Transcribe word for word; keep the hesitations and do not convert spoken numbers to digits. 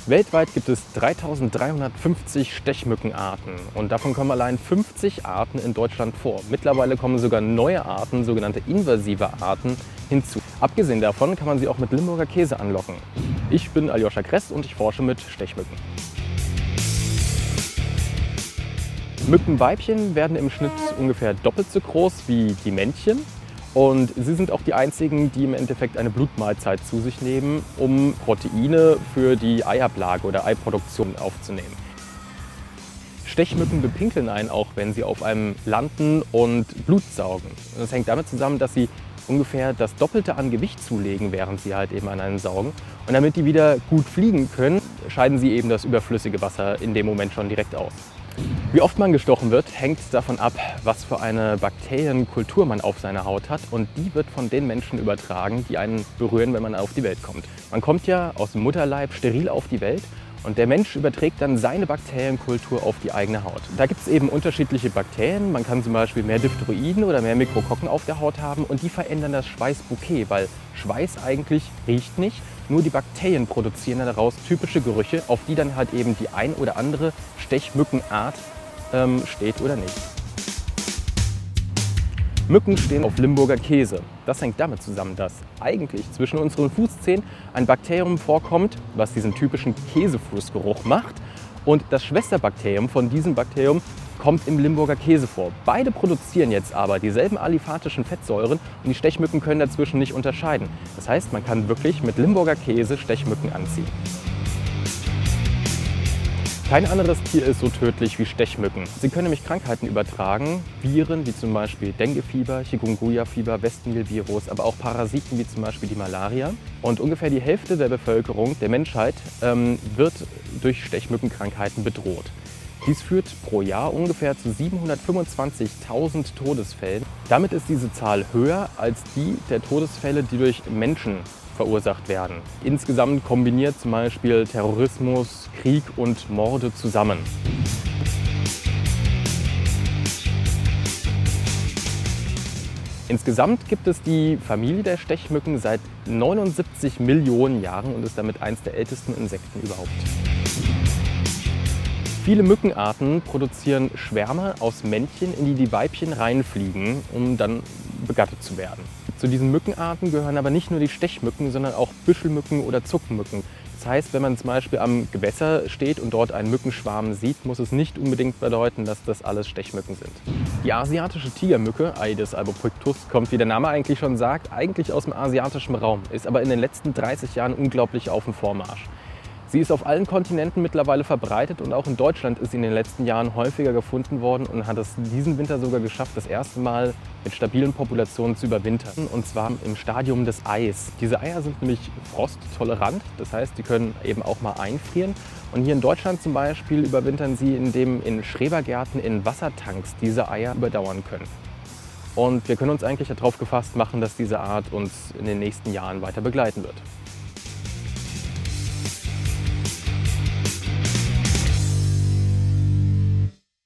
Weltweit gibt es dreitausenddreihundertfünfzig Stechmückenarten und davon kommen allein fünfzig Arten in Deutschland vor. Mittlerweile kommen sogar neue Arten, sogenannte invasive Arten, hinzu. Abgesehen davon kann man sie auch mit Limburger Käse anlocken. Ich bin Aljoscha Kress und ich forsche mit Stechmücken. Mückenweibchen werden im Schnitt ungefähr doppelt so groß wie die Männchen. Und sie sind auch die einzigen, die im Endeffekt eine Blutmahlzeit zu sich nehmen, um Proteine für die Eiablage oder Eiproduktion aufzunehmen. Stechmücken bepinkeln einen auch, wenn sie auf einem landen und Blut saugen. Das hängt damit zusammen, dass sie ungefähr das Doppelte an Gewicht zulegen, während sie halt eben an einen saugen. Und damit die wieder gut fliegen können, scheiden sie eben das überflüssige Wasser in dem Moment schon direkt aus. Wie oft man gestochen wird, hängt davon ab, was für eine Bakterienkultur man auf seiner Haut hat, und die wird von den Menschen übertragen, die einen berühren, wenn man auf die Welt kommt. Man kommt ja aus dem Mutterleib steril auf die Welt und der Mensch überträgt dann seine Bakterienkultur auf die eigene Haut. Da gibt es eben unterschiedliche Bakterien. Man kann zum Beispiel mehr Diphtheroiden oder mehr Mikrokokken auf der Haut haben und die verändern das Schweißbouquet, weil Schweiß eigentlich riecht nicht. Nur die Bakterien produzieren daraus typische Gerüche, auf die dann halt eben die ein oder andere Stechmückenart ähm, steht oder nicht. Mücken stehen auf Limburger Käse. Das hängt damit zusammen, dass eigentlich zwischen unseren Fußzehen ein Bakterium vorkommt, was diesen typischen Käsefußgeruch macht. Und das Schwesterbakterium von diesem Bakterium kommt im Limburger Käse vor. Beide produzieren jetzt aber dieselben aliphatischen Fettsäuren und die Stechmücken können dazwischen nicht unterscheiden. Das heißt, man kann wirklich mit Limburger Käse Stechmücken anziehen. Kein anderes Tier ist so tödlich wie Stechmücken. Sie können nämlich Krankheiten übertragen, Viren wie zum Beispiel Denguefieber, Chikungunya-Fieber, Westennil-Virus, aber auch Parasiten wie zum Beispiel die Malaria. Und ungefähr die Hälfte der Bevölkerung, der Menschheit, ähm, wird durch Stechmückenkrankheiten bedroht. Dies führt pro Jahr ungefähr zu siebenhundertfünfundzwanzigtausend Todesfällen. Damit ist diese Zahl höher als die der Todesfälle, die durch Menschen verursacht werden. Insgesamt kombiniert zum Beispiel Terrorismus, Krieg und Morde zusammen. Insgesamt gibt es die Familie der Stechmücken seit neunundsiebzig Millionen Jahren und ist damit eines der ältesten Insekten überhaupt. Viele Mückenarten produzieren Schwärme aus Männchen, in die die Weibchen reinfliegen, um dann begattet zu werden. Zu diesen Mückenarten gehören aber nicht nur die Stechmücken, sondern auch Büschelmücken oder Zuckenmücken. Das heißt, wenn man zum Beispiel am Gewässer steht und dort einen Mückenschwarm sieht, muss es nicht unbedingt bedeuten, dass das alles Stechmücken sind. Die asiatische Tigermücke, Aedes albopictus, kommt, wie der Name eigentlich schon sagt, eigentlich aus dem asiatischen Raum, ist aber in den letzten dreißig Jahren unglaublich auf dem Vormarsch. Sie ist auf allen Kontinenten mittlerweile verbreitet und auch in Deutschland ist sie in den letzten Jahren häufiger gefunden worden und hat es diesen Winter sogar geschafft, das erste Mal mit stabilen Populationen zu überwintern, und zwar im Stadium des Eis. Diese Eier sind nämlich frosttolerant, das heißt, die können eben auch mal einfrieren. Und hier in Deutschland zum Beispiel überwintern sie, indem in Schrebergärten in Wassertanks diese Eier überdauern können. Und wir können uns eigentlich darauf gefasst machen, dass diese Art uns in den nächsten Jahren weiter begleiten wird.